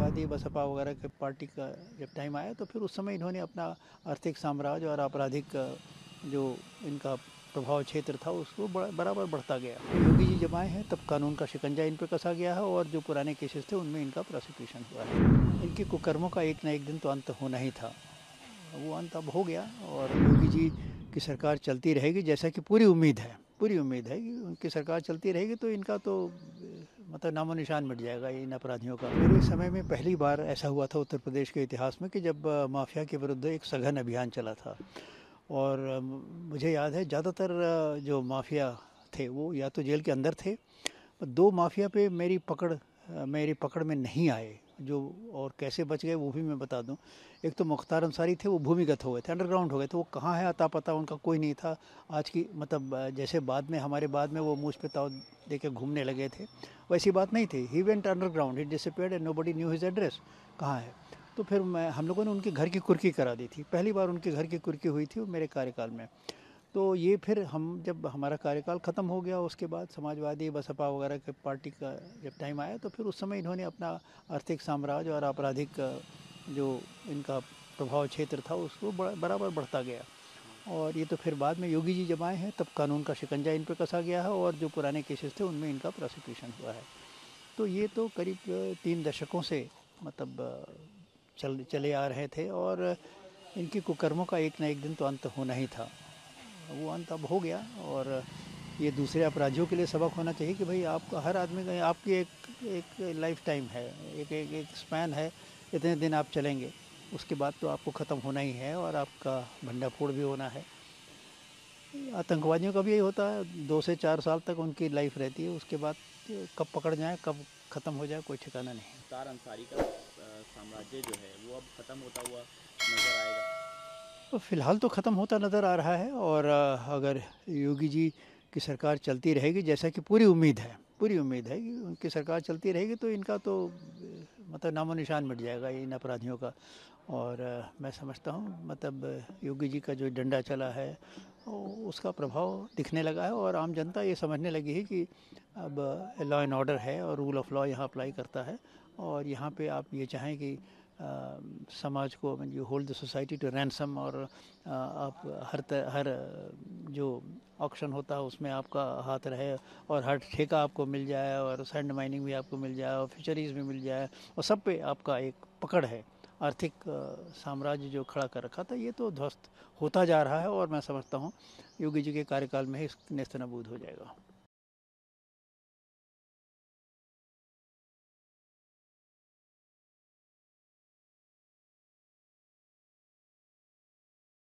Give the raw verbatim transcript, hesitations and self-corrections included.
समाजवादी बसपा वगैरह के पार्टी का जब टाइम आया तो फिर उस समय इन्होंने अपना आर्थिक साम्राज्य और आपराधिक जो इनका प्रभाव क्षेत्र था उसको बराबर बढ़ता गया। योगी जी जब आए हैं तब कानून का शिकंजा इन पर कसा गया है और जो पुराने केसेस थे उनमें इनका प्रोसिक्यूशन हुआ है। इनके कुकर्मों का एक ना एक दिन तो अंत होना ही था, वो अंत अब हो गया और योगी जी की सरकार चलती रहेगी जैसा कि पूरी उम्मीद है पूरी उम्मीद है कि उनकी सरकार चलती रहेगी तो इनका तो मतलब नामो निशान मिट जाएगा इन अपराधियों का। मेरे समय में पहली बार ऐसा हुआ था उत्तर प्रदेश के इतिहास में कि जब माफिया के विरुद्ध एक सघन अभियान चला था और मुझे याद है ज़्यादातर जो माफिया थे वो या तो जेल के अंदर थे, दो माफिया पे मेरी पकड़ मेरी पकड़ में नहीं आए जो, और कैसे बच गए वो भी मैं बता दूं। एक तो मुख्तार अंसारी थे, वो भूमिगत हो गए थे, अंडरग्राउंड हो गए थे, वो कहाँ है अता पता उनका कोई नहीं था। आज की मतलब जैसे बाद में हमारे बाद में वो मूछ पे ताव दे के घूमने लगे थे, वैसी बात नहीं थी। He went underground, he disappeared and nobody knew his address कहाँ है। तो फिर मैं हम लोगों ने उनके घर की कुर्की करा दी थी, पहली बार उनके घर की कुर्की हुई थी वो मेरे कार्यकाल में। तो ये फिर हम जब हमारा कार्यकाल ख़त्म हो गया उसके बाद समाजवादी बसपा वगैरह के पार्टी का जब टाइम आया तो फिर उस समय इन्होंने अपना आर्थिक साम्राज्य और आपराधिक जो इनका प्रभाव क्षेत्र था उसको बराबर बढ़ता गया। और ये तो फिर बाद में योगी जी जब आए हैं तब कानून का शिकंजा इन पर कसा गया है और जो पुराने केसेस थे उनमें इनका प्रोसिक्यूशन हुआ है। तो ये तो करीब तीन दशकों से मतलब चल चले आ रहे थे और इनकी कुकर्मों का एक ना एक दिन तो अंत होना ही था, वो अंत अब हो गया। और ये दूसरे अपराधियों के लिए सबक होना चाहिए कि भाई आपका हर आदमी का आपकी एक एक लाइफ टाइम है, एक एक एक स्पैन है, इतने दिन आप चलेंगे, उसके बाद तो आपको ख़त्म होना ही है और आपका भंडाफोड़ भी होना है। आतंकवादियों का भी यही होता है, दो से चार साल तक उनकी लाइफ रहती है, उसके बाद कब पकड़ जाए कब ख़त्म हो जाए कोई ठिकाना नहीं। मुख्तार अंसारी का साम्राज्य जो है वो अब ख़त्म होता हुआ नज़र आएगा? तो फ़िलहाल तो ख़त्म होता नज़र आ रहा है और अगर योगी जी की सरकार चलती रहेगी जैसा कि पूरी उम्मीद है पूरी उम्मीद है कि उनकी सरकार चलती रहेगी तो इनका तो मतलब नामो निशान मिट जाएगा इन अपराधियों का। और मैं समझता हूँ मतलब योगी जी का जो डंडा चला है उसका प्रभाव दिखने लगा है और आम जनता ये समझने लगी है कि अब लॉ एंड ऑर्डर है और रूल ऑफ लॉ यहाँ अप्लाई करता है। और यहाँ पे आप ये चाहें कि आ, समाज को you hold the society to ransom और आ, आप हर त, हर जो ऑक्शन होता है उसमें आपका हाथ रहे और हर ठेका आपको मिल जाए और सैंड माइनिंग भी आपको मिल जाए और फिशरीज़ भी मिल जाए और सब पे आपका एक पकड़ है। आर्थिक साम्राज्य जो खड़ा कर रखा था ये तो ध्वस्त होता जा रहा है और मैं समझता हूँ योगी जी के कार्यकाल में ही नेस्तनाबूद हो जाएगा।